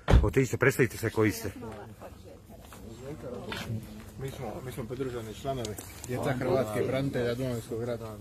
Otiđite, predstavite se koji ste. Mi smo pridruženi članovi Djeca hrvatskih branitelja Domovinskog rata.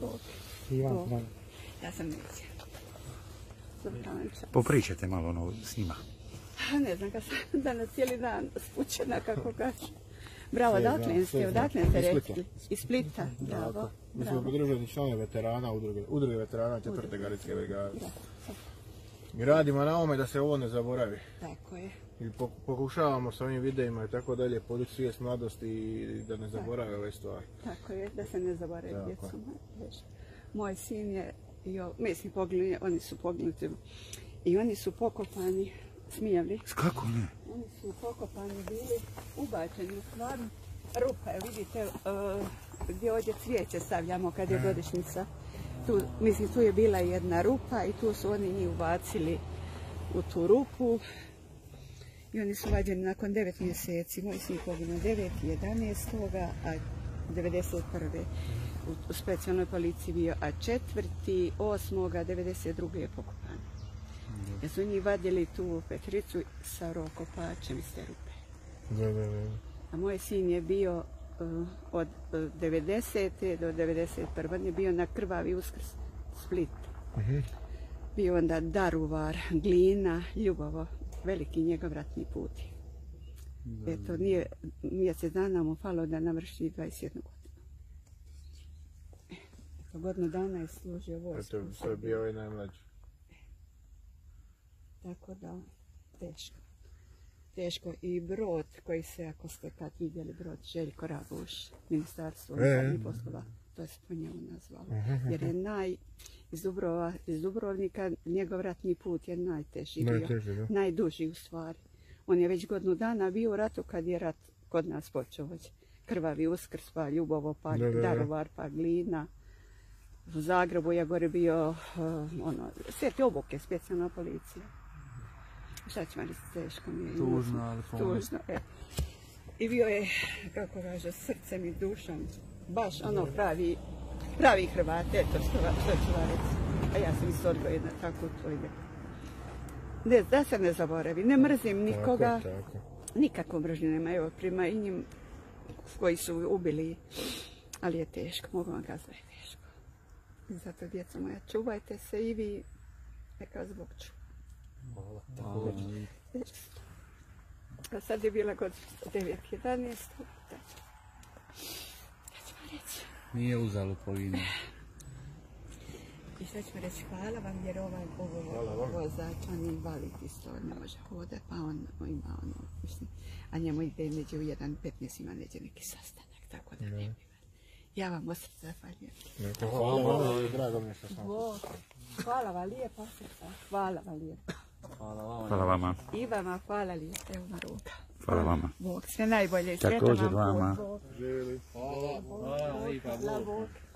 Ja sam neće. Popričajte malo s njima. Ne znam, kad sam danas cijeli dan spućena, kako kažu. Bravo, odakle ste rekli? Iz Splita, bravo. Mi smo pridruženi članovi veterana, udruge veterana 4. gardijske brigade. Mi radimo na ovome da se ovo ne zaboravi. Tako je. I pokušavamo s ovim videima i tako dalje podići svijest mladosti i da ne zaborave ove stvari. Tako je, da se ne zaborave djecu. Moj sin je, mislim, oni su poginuti i oni su pokopani, smijeli. Kako ne? Oni su pokopani bili, ubačeni u stvarno rupa. Vidite gdje ovdje cvijeće stavljamo kad je godišnjica. Mislim, tu je bila jedna rupa i tu su oni njih ubacili u tu rupu. I oni su vađeni nakon 9 mjeseci. Moj sin poginuo 9.11. a 91. u specijalnoj policiji bio, a 4.8.92. je pokopan. Jer su njih vadili tu petricu sa rokopačem iz te rupe. A moj sin je bio od 90. do 91. On je bio na Krvavi Uskrs, Split. Bio onda Daruvar, Glina, Ljubovo. Veliki njegov ratni put. Eto, nije mjesec dana mu falo da navrši 21 godinu. Eto, godinu dana je služio vojsku. Eto, to je bio ovaj najmlađi. Tako da, teško. Teško. I brod koji se, ako ste kad vidjeli brod, Željko Raguš, Ministarstvo unutarnjih poslova, to je se po njemu nazvalo. Jer je iz Dubrovnika, njegov ratni put je najteži bio, najduži u stvari. On je već godinu dana bio u ratu kad je rat kod nas počeo. Krvavi Uskrs, pa Ljubovo, pa Daruvar, pa Glina. U Zagrebu je gore bio Sveti Obuke, specijalna policija. Šta ću vam reći, teško mi je. Tužno, ali tužno. I bio je, kako kaže, srcem i dušom. Baš ono pravi Hrvate, eto što ću vam reći. A ja sam isto odgojena tako u tvoj ne, da se ne zaboravi, ne mrzim nikoga, nikakvu mržnju nema, evo prema i njim koji su ubili, ali je teško, mogu vam kazati da je teško. I zato, djeco moja, čuvajte se i vi, neka zbog čuva. Hvala. A sad je bila god 9.11. Nije uzalo po vinu. I šta ću reći, hvala vam jer ovaj vozač, on je invalid isto, ne može hodati, pa on ima mislim, a njemu ide neđe u 1.15 ima neđe neki sastanak, tako da ne bi. Ja vam od srca zahvaljujem. Hvala, drago mi je što sam. Hvala vam lijepo, hvala vam lijepo. Hvala vama. I vama hvala lijepo, evo na ruka. Hvala vama. Bog, sve najbolje. Također vama. Živjeli. Hvala.